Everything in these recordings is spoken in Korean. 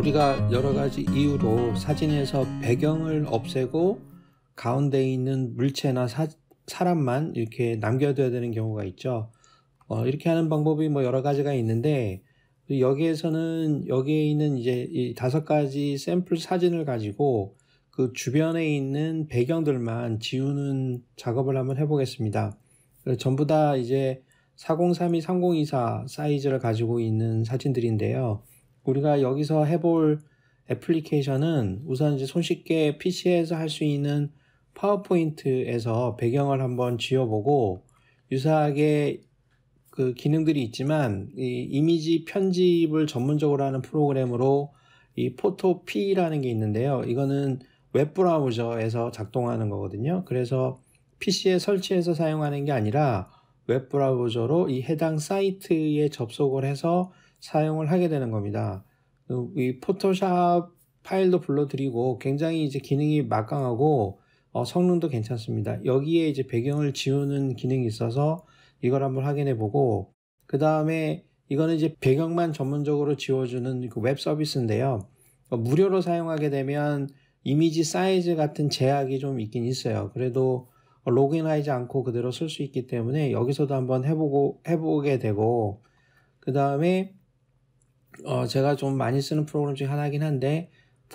우리가 여러 가지 이유로 사진에서 배경을 없애고 가운데 있는 물체나 사람만 이렇게 남겨둬야 되는 경우가 있죠. 이렇게 하는 방법이 뭐 여러 가지가 있는데, 여기에서는 여기에 있는 이제 이 5가지 샘플 사진을 가지고 그 주변에 있는 배경들만 지우는 작업을 한번 해보겠습니다. 전부 다 이제 4032, 3024 사이즈를 가지고 있는 사진들인데요. 우리가 여기서 해볼 애플리케이션은 우선 이제 손쉽게 PC에서 할 수 있는 파워포인트에서 배경을 한번 지워보고, 유사하게 그 기능들이 있지만 이 이미지 편집을 전문적으로 하는 프로그램으로 이 포토P라는 게 있는데요. 이거는 웹브라우저에서 작동하는 거거든요. 그래서 PC에 설치해서 사용하는 게 아니라 웹브라우저로 이 해당 사이트에 접속을 해서 사용을 하게 되는 겁니다. 이 포토샵 파일도 불러드리고 굉장히 이제 기능이 막강하고 성능도 괜찮습니다. 여기에 이제 배경을 지우는 기능이 있어서 이걸 한번 확인해 보고, 그 다음에 이거는 이제 배경만 전문적으로 지워주는 그 웹 서비스인데요. 무료로 사용하게 되면 이미지 사이즈 같은 제약이 좀 있긴 있어요. 그래도 로그인하지 않고 그대로 쓸 수 있기 때문에 여기서도 한번 해보게 되고, 그 다음에 제가 좀 많이 쓰는 프로그램 중에 하나긴 한데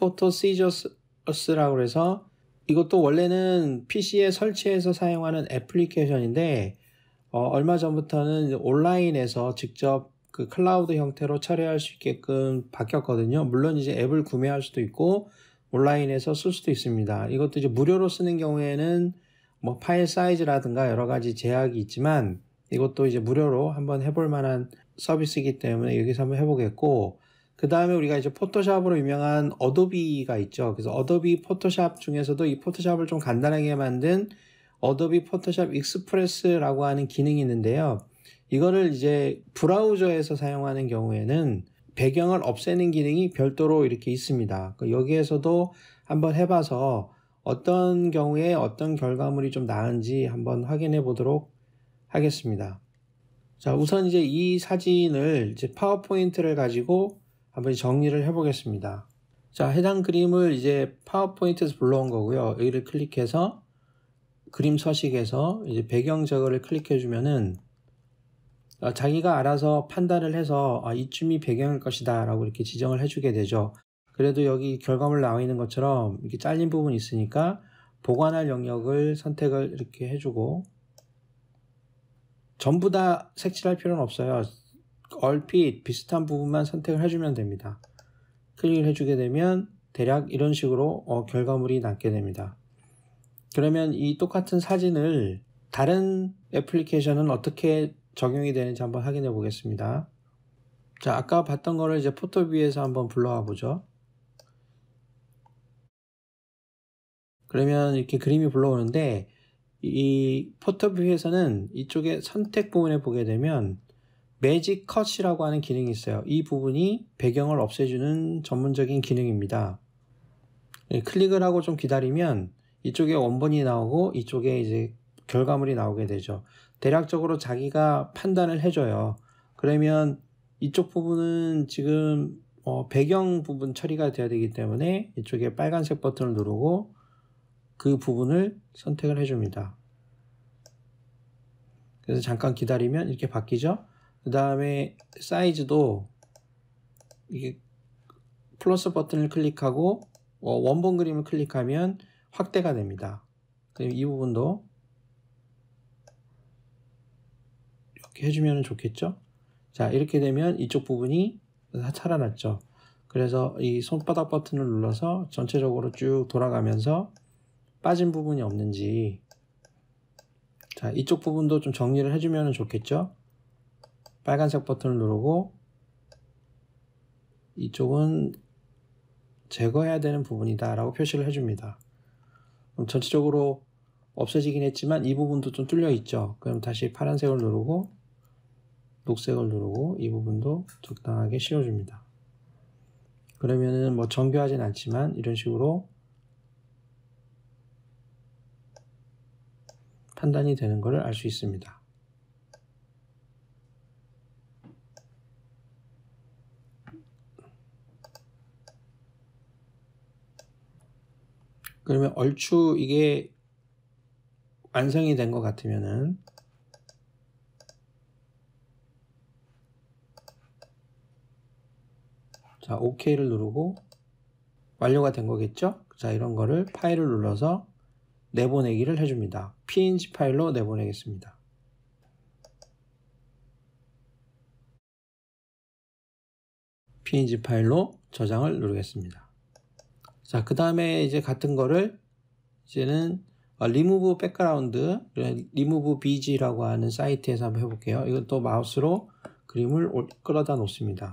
포토시저스라고 해서, 이것도 원래는 PC에 설치해서 사용하는 애플리케이션인데 얼마 전부터는 온라인에서 직접 그 클라우드 형태로 처리할 수 있게끔 바뀌었거든요. 물론 이제 앱을 구매할 수도 있고 온라인에서 쓸 수도 있습니다. 이것도 이제 무료로 쓰는 경우에는 뭐 파일 사이즈라든가 여러 가지 제약이 있지만, 이것도 이제 무료로 한번 해볼 만한 서비스이기 때문에 여기서 한번 해보겠고, 그 다음에 우리가 이제 포토샵으로 유명한 어도비가 있죠. 그래서 어도비 포토샵 중에서도 이 포토샵을 좀 간단하게 만든 어도비 포토샵 익스프레스라고 하는 기능이 있는데요. 이거를 이제 브라우저에서 사용하는 경우에는 배경을 없애는 기능이 별도로 이렇게 있습니다. 여기에서도 한번 해봐서 어떤 경우에 어떤 결과물이 좀 나은지 한번 확인해 보도록 하겠습니다. 자, 우선 이제 이 사진을 이제 파워포인트를 가지고 한번 정리를 해 보겠습니다. 자, 해당 그림을 이제 파워포인트에서 불러온 거고요. 여기를 클릭해서 그림 서식에서 이제 배경 제거를 클릭해 주면은 자기가 알아서 판단을 해서 이쯤이 배경일 것이다 라고 이렇게 지정을 해주게 되죠. 그래도 여기 결과물 나와 있는 것처럼 이렇게 잘린 부분이 있으니까 보관할 영역을 선택을 이렇게 해주고, 전부 다 색칠할 필요는 없어요. 얼핏 비슷한 부분만 선택을 해주면 됩니다. 클릭을 해주게 되면 대략 이런 식으로 결과물이 남게 됩니다. 그러면 이 똑같은 사진을 다른 애플리케이션은 어떻게 적용이 되는지 한번 확인해 보겠습니다. 자, 아까 봤던 거를 이제 포토뷰에서 한번 불러와 보죠. 그러면 이렇게 그림이 불러오는데, 이 포토뷰에서는 이쪽에 선택 부분에 보게 되면 매직 컷이라고 하는 기능이 있어요. 이 부분이 배경을 없애주는 전문적인 기능입니다. 클릭을 하고 좀 기다리면 이쪽에 원본이 나오고 이쪽에 이제 결과물이 나오게 되죠. 대략적으로 자기가 판단을 해줘요. 그러면 이쪽 부분은 지금 배경 부분 처리가 돼야 되기 때문에 이쪽에 빨간색 버튼을 누르고 그 부분을 선택을 해줍니다. 그래서 잠깐 기다리면 이렇게 바뀌죠. 그 다음에 사이즈도 이게 플러스 버튼을 클릭하고 원본 그림을 클릭하면 확대가 됩니다. 그럼 이 부분도 이렇게 해주면 좋겠죠. 자, 이렇게 되면 이쪽 부분이 다 살아났죠. 그래서 이 손바닥 버튼을 눌러서 전체적으로 쭉 돌아가면서 빠진 부분이 없는지, 자, 이쪽 부분도 좀 정리를 해주면 좋겠죠. 빨간색 버튼을 누르고 이쪽은 제거해야 되는 부분이다 라고 표시를 해줍니다. 그럼 전체적으로 없어지긴 했지만 이 부분도 좀 뚫려 있죠. 그럼 다시 파란색을 누르고 녹색을 누르고 이 부분도 적당하게 씌워줍니다. 그러면은 뭐 정교하진 않지만 이런 식으로 판단이 되는 것을 알 수 있습니다. 그러면 얼추 이게 완성이 된 것 같으면은 자, OK를 누르고 완료가 된 거겠죠? 자, 이런 거를 파일을 눌러서 내보내기를 해줍니다. png 파일로 내보내겠습니다. png 파일로 저장을 누르겠습니다. 자, 그 다음에 이제 같은 거를 이제는 remove background, remove bg라고 하는 사이트에서 한번 해볼게요. 이것도 마우스로 그림을 끌어다 놓습니다.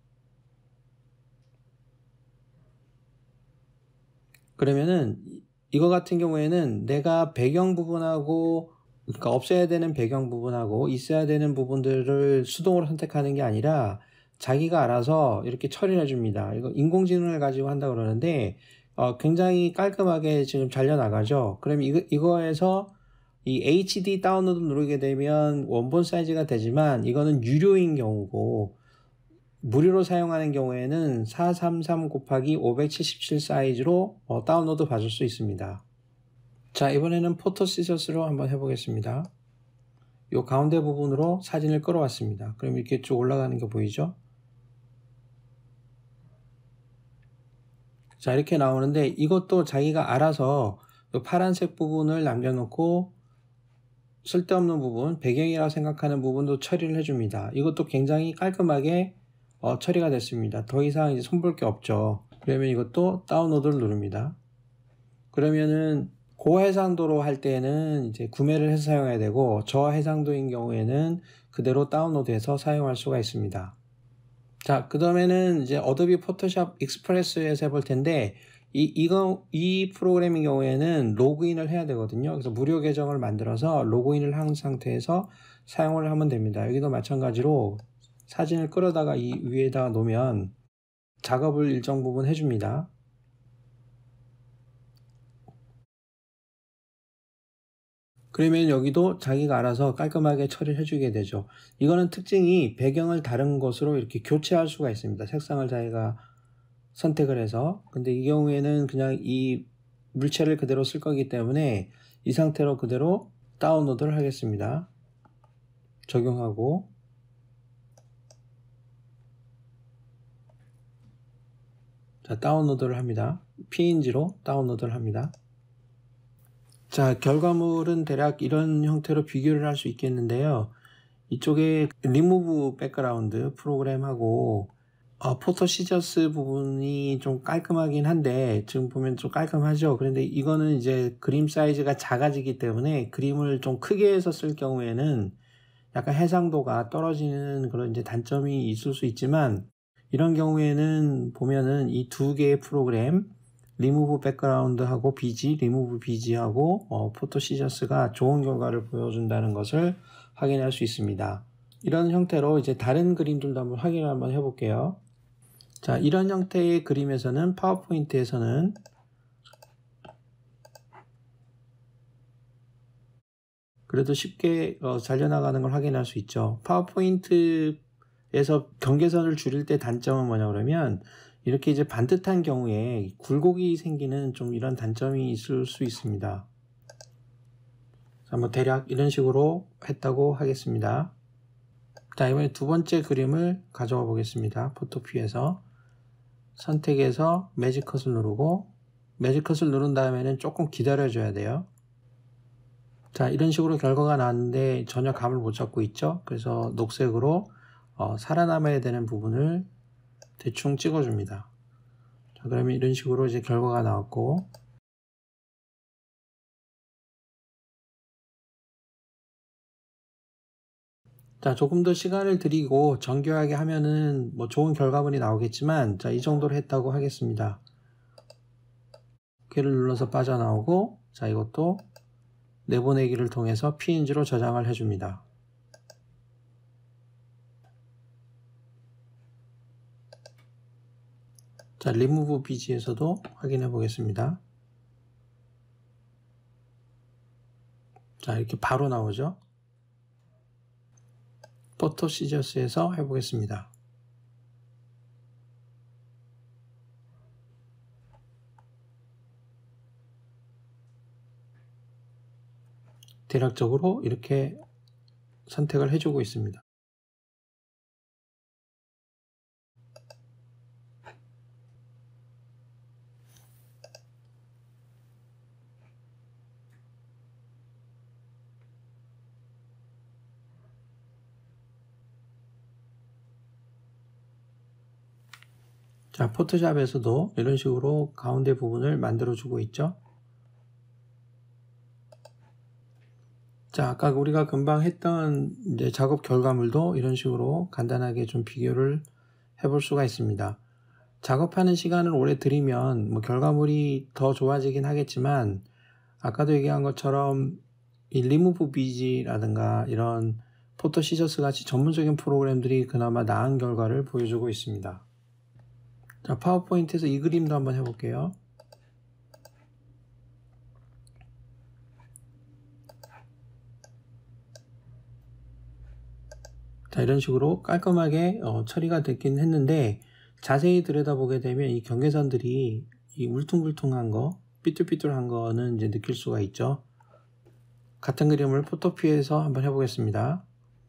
그러면은 이거 같은 경우에는 내가 배경 부분하고, 그러니까 없애야 되는 배경 부분하고 있어야 되는 부분들을 수동으로 선택하는 게 아니라 자기가 알아서 이렇게 처리해 줍니다. 이거 인공지능을 가지고 한다 그러는데 굉장히 깔끔하게 지금 잘려 나가죠. 그럼 이거에서 이 HD 다운로드 누르게 되면 원본 사이즈가 되지만 이거는 유료인 경우고, 무료로 사용하는 경우에는 433 곱하기 577 사이즈로 다운로드 받을 수 있습니다. 자, 이번에는 포토 시저스로 한번 해보겠습니다. 이 가운데 부분으로 사진을 끌어왔습니다. 그럼 이렇게 쭉 올라가는 게 보이죠? 자, 이렇게 나오는데 이것도 자기가 알아서 이 파란색 부분을 남겨놓고 쓸데없는 부분, 배경이라고 생각하는 부분도 처리를 해줍니다. 이것도 굉장히 깔끔하게 처리가 됐습니다. 더 이상 이제 손볼 게 없죠. 그러면 이것도 다운로드를 누릅니다. 그러면은 고해상도로 할 때는 이제 구매를 해서 사용해야 되고, 저해상도인 경우에는 그대로 다운로드해서 사용할 수가 있습니다. 자, 그 다음에는 이제 어도비 포토샵 익스프레스에서 해볼 텐데, 이 프로그램인 경우에는 로그인을 해야 되거든요. 그래서 무료 계정을 만들어서 로그인을 한 상태에서 사용을 하면 됩니다. 여기도 마찬가지로 사진을 끌어다가 이 위에다가 놓으면 작업을 일정 부분 해줍니다. 그러면 여기도 자기가 알아서 깔끔하게 처리를 해주게 되죠. 이거는 특징이 배경을 다른 것으로 이렇게 교체할 수가 있습니다. 색상을 자기가 선택을 해서. 근데 이 경우에는 그냥 이 물체를 그대로 쓸 거기 때문에 이 상태로 그대로 다운로드를 하겠습니다. 적용하고, 자, 다운로드를 합니다. PNG로 다운로드를 합니다. 자, 결과물은 대략 이런 형태로 비교를 할 수 있겠는데요. 이쪽에 리무브 백그라운드 프로그램하고 포토 시저스 부분이 좀 깔끔하긴 한데, 지금 보면 좀 깔끔하죠. 그런데 이거는 이제 그림 사이즈가 작아지기 때문에 그림을 좀 크게 해서 쓸 경우에는 약간 해상도가 떨어지는 그런 이제 단점이 있을 수 있지만, 이런 경우에는 보면은 이 두 개의 프로그램, 리무브 백그라운드하고 BG, 리무브 BG하고 포토 시저스가 좋은 결과를 보여준다는 것을 확인할 수 있습니다. 이런 형태로 이제 다른 그림들도 한번 확인을 한번 해볼게요. 자, 이런 형태의 그림에서는 파워포인트에서는 그래도 쉽게 잘려나가는 걸 확인할 수 있죠. 파워포인트에서 경계선을 줄일 때 단점은 뭐냐 그러면 이렇게 이제 반듯한 경우에 굴곡이 생기는 좀 이런 단점이 있을 수 있습니다. 자, 뭐 대략 이런 식으로 했다고 하겠습니다. 자, 이번에 두 번째 그림을 가져와 보겠습니다. 포토피에서 선택해서 매직 컷을 누르고, 매직 컷을 누른 다음에는 조금 기다려 줘야 돼요. 자, 이런 식으로 결과가 나왔는데 전혀 감을 못 잡고 있죠. 그래서 녹색으로 살아남아야 되는 부분을 대충 찍어줍니다. 자, 그러면 이런 식으로 이제 결과가 나왔고, 자, 조금 더 시간을 들이고 정교하게 하면은 뭐 좋은 결과물이 나오겠지만, 자, 이 정도로 했다고 하겠습니다. OK 를 눌러서 빠져나오고, 자, 이것도 내보내기를 통해서 PNG로 저장을 해줍니다. 자, 리무브 BG에서도 확인해 보겠습니다. 자, 이렇게 바로 나오죠. 포토 시저스에서 해보겠습니다. 대략적으로 이렇게 선택을 해주고 있습니다. 자, 포토샵에서도 이런 식으로 가운데 부분을 만들어 주고 있죠. 자, 아까 우리가 금방 했던 이제 작업 결과물도 이런 식으로 간단하게 좀 비교를 해볼 수가 있습니다. 작업하는 시간을 오래 들이면 뭐 결과물이 더 좋아지긴 하겠지만, 아까도 얘기한 것처럼 이 리무브 비지라든가 이런 포토 시저스 같이 전문적인 프로그램들이 그나마 나은 결과를 보여주고 있습니다. 자, 파워포인트에서 이 그림도 한번 해볼게요. 자, 이런 식으로 깔끔하게 처리가 됐긴 했는데, 자세히 들여다보게 되면 이 경계선들이 이 울퉁불퉁한 거, 삐뚤삐뚤한 거는 이제 느낄 수가 있죠. 같은 그림을 포토피에서 한번 해보겠습니다.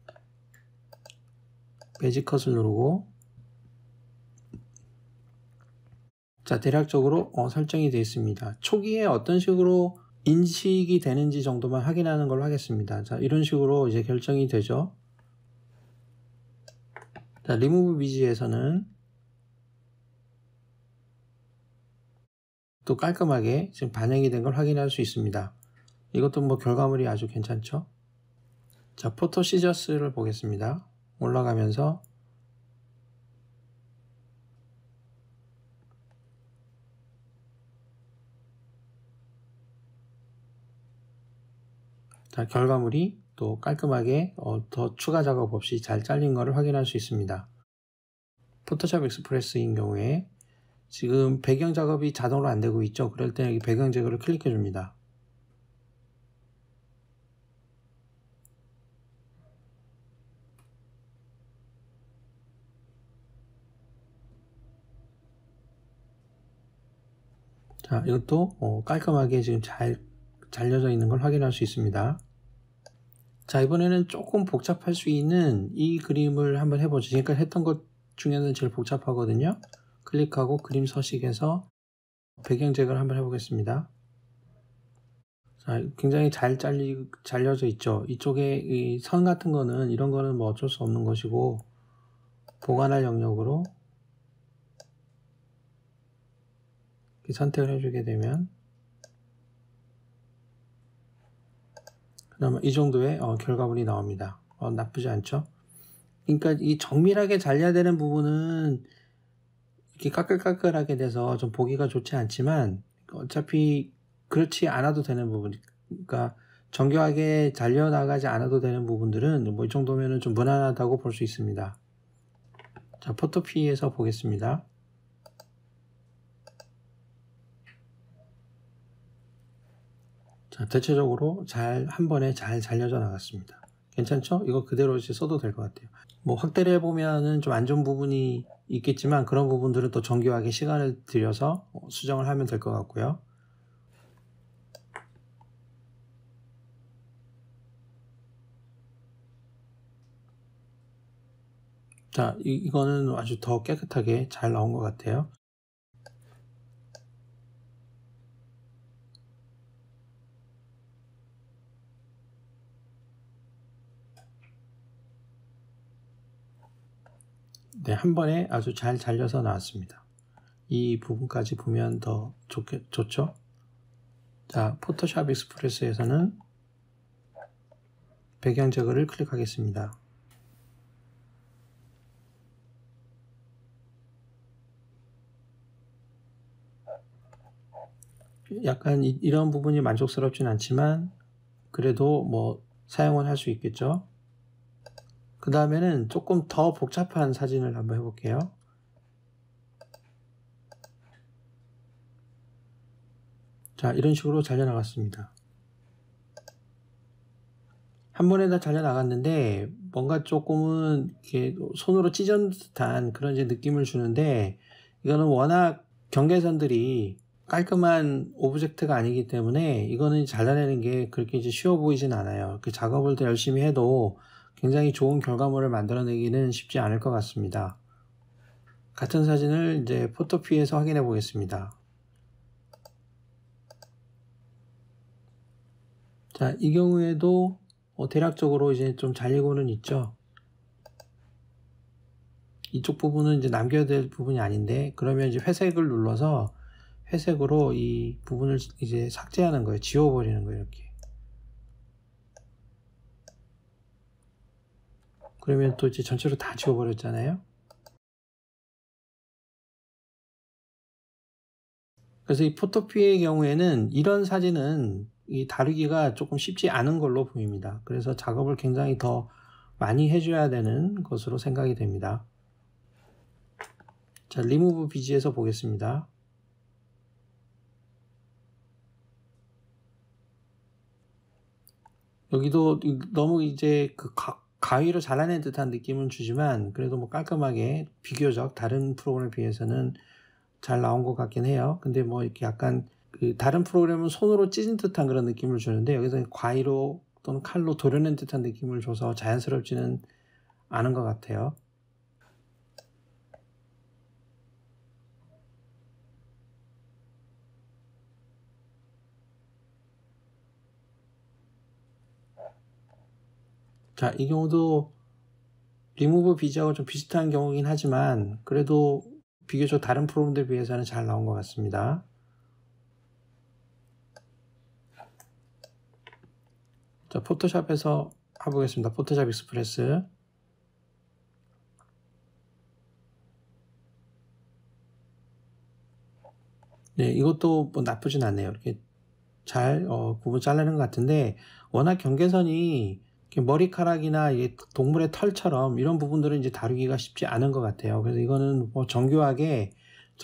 매직 컷을 누르고, 자, 대략적으로 설정이 되어 있습니다. 초기에 어떤 식으로 인식이 되는지 정도만 확인하는 걸로 하겠습니다. 자, 이런 식으로 이제 결정이 되죠. 자, 리무브 비지에서는 또 깔끔하게 지금 반영이 된 걸 확인할 수 있습니다. 이것도 뭐 결과물이 아주 괜찮죠. 자, 포토 시저스를 보겠습니다. 올라가면서 자, 결과물이 또 깔끔하게 더 추가 작업 없이 잘 잘린 것을 확인할 수 있습니다. 포토샵 익스프레스인 경우에 지금 배경 작업이 자동으로 안 되고 있죠. 그럴 때 여기 배경 제거를 클릭해 줍니다. 자, 이것도 깔끔하게 지금 잘 잘려져 있는 걸 확인할 수 있습니다. 자, 이번에는 조금 복잡할 수 있는 이 그림을 한번 해보죠. 지금까지 했던 것 중에는 제일 복잡하거든요. 클릭하고 그림 서식에서 배경 제거를 한번 해보겠습니다. 자, 굉장히 잘 잘려져 있죠. 이쪽에 이 선 같은 거는, 이런 거는 뭐 어쩔 수 없는 것이고, 보관할 영역으로 선택을 해주게 되면, 그러면 이 정도의 결과물이 나옵니다. 나쁘지 않죠? 그러니까 이 정밀하게 잘려야 되는 부분은 이렇게 까끌까끌하게 돼서 좀 보기가 좋지 않지만, 어차피 그렇지 않아도 되는 부분, 그러니까 정교하게 잘려나가지 않아도 되는 부분들은 뭐 이 정도면은 좀 무난하다고 볼 수 있습니다. 자, 포토피에서 보겠습니다. 자, 대체적으로 한 번에 잘 잘려져 나갔습니다. 괜찮죠? 이거 그대로 이제 써도 될 것 같아요. 뭐 확대를 해보면은 좀 안 좋은 부분이 있겠지만, 그런 부분들은 또 정교하게 시간을 들여서 수정을 하면 될 것 같고요. 자, 이거는 아주 더 깨끗하게 잘 나온 것 같아요. 네, 한 번에 아주 잘 잘려서 나왔습니다. 이 부분까지 보면 더 좋죠? 자, 포토샵 익스프레스에서는 배경 제거를 클릭하겠습니다. 약간 이런 부분이 만족스럽진 않지만, 그래도 뭐 사용은 할 수 있겠죠. 그 다음에는 조금 더 복잡한 사진을 한번 해볼게요. 자, 이런 식으로 잘려나갔습니다. 한 번에 다 잘려나갔는데, 뭔가 조금은 이렇게 손으로 찢은 듯한 그런 이제 느낌을 주는데, 이거는 워낙 경계선들이 깔끔한 오브젝트가 아니기 때문에 이거는 잘라내는 게 그렇게 이제 쉬워 보이진 않아요. 그 작업을 더 열심히 해도 굉장히 좋은 결과물을 만들어내기는 쉽지 않을 것 같습니다. 같은 사진을 이제 포토피에서 확인해 보겠습니다. 자, 이 경우에도 대략적으로 이제 좀 잘리고는 있죠. 이쪽 부분은 이제 남겨야 될 부분이 아닌데, 그러면 이제 회색을 눌러서 회색으로 이 부분을 이제 삭제하는 거예요. 지워버리는 거예요, 이렇게. 그러면 또 이제 전체로 다 지워버렸잖아요. 그래서 이 포토피의 경우에는 이런 사진은 이 다루기가 조금 쉽지 않은 걸로 보입니다. 그래서 작업을 굉장히 더 많이 해줘야 되는 것으로 생각이 됩니다. 자, 리무브 비지에서 보겠습니다. 여기도 너무 이제 그 가위로 잘라낸 듯한 느낌은 주지만 그래도 뭐 깔끔하게 비교적 다른 프로그램에 비해서는 잘 나온 것 같긴 해요. 근데 뭐 이렇게 약간 그 다른 프로그램은 손으로 찢은 듯한 그런 느낌을 주는데 여기서 과위로 또는 칼로 도려낸 듯한 느낌을 줘서 자연스럽지는 않은 것 같아요. 자, 이 경우도 리무브 비즈하고 좀 비슷한 경우긴 하지만 그래도 비교적 다른 프로그램들에 비해서는 잘 나온 것 같습니다. 자, 포토샵에서 해보겠습니다. 포토샵 익스프레스. 네, 이것도 뭐 나쁘진 않네요. 이렇게 잘 부분 자르는 것 같은데 워낙 경계선이 머리카락이나 동물의 털처럼 이런 부분들은 이제 다루기가 쉽지 않은 것 같아요. 그래서 이거는 뭐 정교하게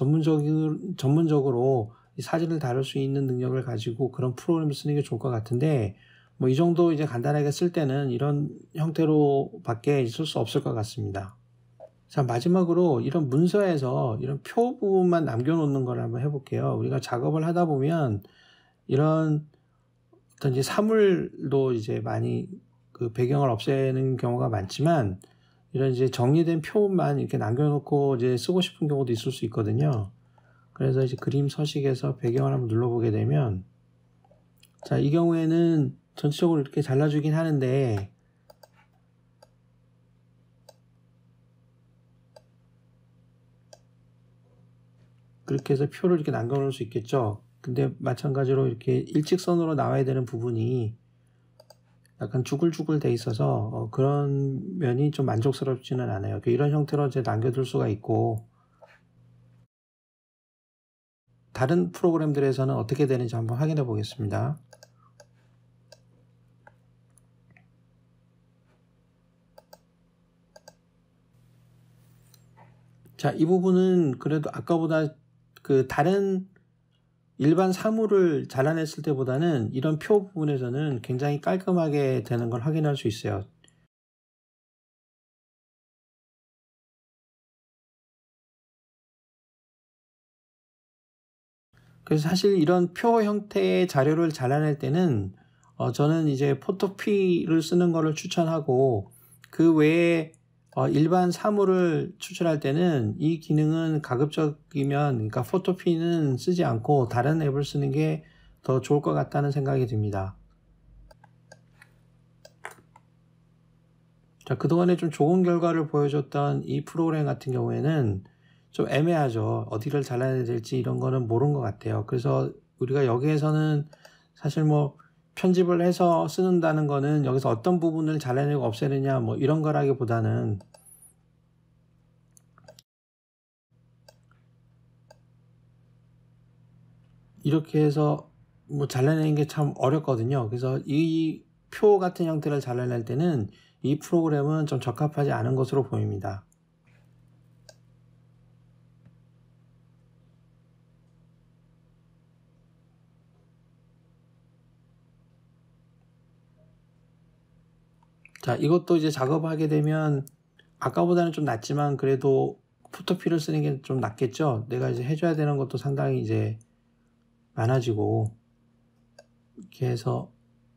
전문적으로 이 사진을 다룰 수 있는 능력을 가지고 그런 프로그램을 쓰는 게 좋을 것 같은데 뭐 이 정도 이제 간단하게 쓸 때는 이런 형태로밖에 쓸 수 없을 것 같습니다. 자, 마지막으로 이런 문서에서 이런 표 부분만 남겨놓는 걸 한번 해볼게요. 우리가 작업을 하다 보면 이런 어떤 이제 사물도 이제 많이 그 배경을 없애는 경우가 많지만 이런 이제 정리된 표만 이렇게 남겨놓고 이제 쓰고 싶은 경우도 있을 수 있거든요. 그래서 이제 그림 서식에서 배경을 한번 눌러보게 되면 자, 이 경우에는 전체적으로 이렇게 잘라주긴 하는데 그렇게 해서 표를 이렇게 남겨놓을 수 있겠죠. 근데 마찬가지로 이렇게 일직선으로 나와야 되는 부분이 약간 주글주글 돼 있어서 그런 면이 좀 만족스럽지는 않아요. 이런 형태로 이제 남겨둘 수가 있고 다른 프로그램들에서는 어떻게 되는지 한번 확인해 보겠습니다. 자, 이 부분은 그래도 아까보다 그 다른 일반 사물을 잘라냈을 때보다는 이런 표 부분에서는 굉장히 깔끔하게 되는 걸 확인할 수 있어요. 그래서 사실 이런 표 형태의 자료를 잘라낼 때는 저는 이제 포토피를 쓰는 거를 추천하고 그 외에 일반 사물을 추출할 때는 이 기능은 가급적이면 그러니까 포토피는 쓰지 않고 다른 앱을 쓰는 게 더 좋을 것 같다는 생각이 듭니다. 자, 그동안에 좀 좋은 결과를 보여줬던 이 프로그램 같은 경우에는 좀 애매하죠. 어디를 잘라내야 될지 이런 거는 모르는 것 같아요. 그래서 우리가 여기에서는 사실 뭐 편집을 해서 쓰는다는 거는 여기서 어떤 부분을 잘라내고 없애느냐 뭐 이런 거라기보다는 이렇게 해서 뭐 잘라내는 게 참 어렵거든요. 그래서 이 표 같은 형태를 잘라낼 때는 이 프로그램은 좀 적합하지 않은 것으로 보입니다. 자, 이것도 이제 작업하게 되면 아까보다는 좀 낫지만 그래도 포토피를 쓰는 게 좀 낫겠죠. 내가 이제 해줘야 되는 것도 상당히 이제 많아지고 이렇게 해서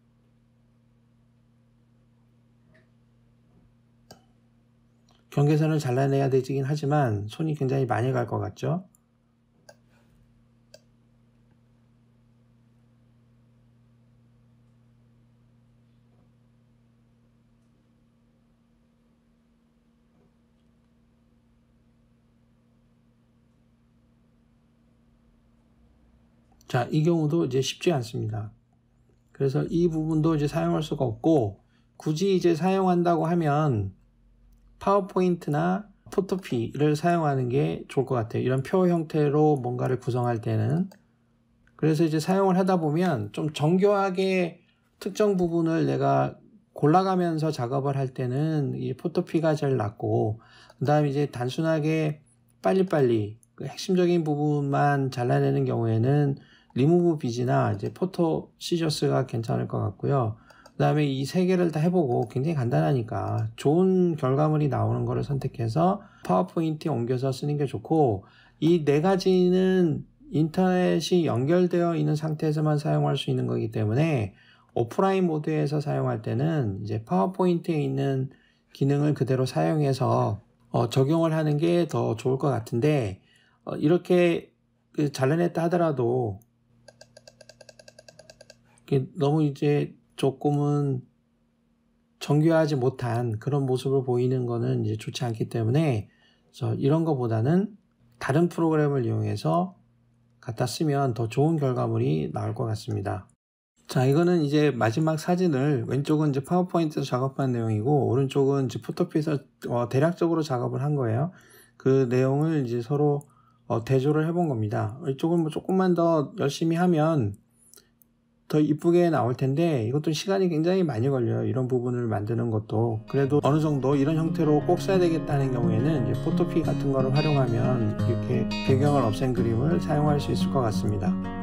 경계선을 잘라내야 되긴 하지만 손이 굉장히 많이 갈 것 같죠. 자, 이 경우도 이제 쉽지 않습니다. 그래서 이 부분도 이제 사용할 수가 없고, 굳이 이제 사용한다고 하면 파워포인트나 포토피를 사용하는 게 좋을 것 같아요. 이런 표 형태로 뭔가를 구성할 때는. 그래서 이제 사용을 하다 보면 좀 정교하게 특정 부분을 내가 골라가면서 작업을 할 때는 이 포토피가 제일 낫고, 그 다음에 이제 단순하게 빨리빨리 그 핵심적인 부분만 잘라내는 경우에는 리무브 비즈나 이제 포토 시저스가 괜찮을 것 같고요. 그 다음에 이 세 개를 다 해보고 굉장히 간단하니까 좋은 결과물이 나오는 거를 선택해서 파워포인트에 옮겨서 쓰는 게 좋고, 이 네 가지는 인터넷이 연결되어 있는 상태에서만 사용할 수 있는 거기 때문에 오프라인 모드에서 사용할 때는 이제 파워포인트에 있는 기능을 그대로 사용해서 적용을 하는 게 더 좋을 것 같은데, 이렇게 잘라냈다 하더라도 너무 이제 조금은 정교하지 못한 그런 모습을 보이는 거는 이제 좋지 않기 때문에, 그래서 이런 거보다는 다른 프로그램을 이용해서 갖다 쓰면 더 좋은 결과물이 나올 것 같습니다. 자, 이거는 이제 마지막 사진을, 왼쪽은 이제 파워포인트에서 작업한 내용이고 오른쪽은 이제 포토피에서 대략적으로 작업을 한 거예요. 그 내용을 이제 서로 대조를 해본 겁니다. 이쪽은 뭐 조금만 더 열심히 하면 더 이쁘게 나올 텐데, 이것도 시간이 굉장히 많이 걸려요. 이런 부분을 만드는 것도. 그래도 어느 정도 이런 형태로 꼭 써야 되겠다는 경우에는 이제 포토피 같은 거를 활용하면 이렇게 배경을 없앤 그림을 사용할 수 있을 것 같습니다.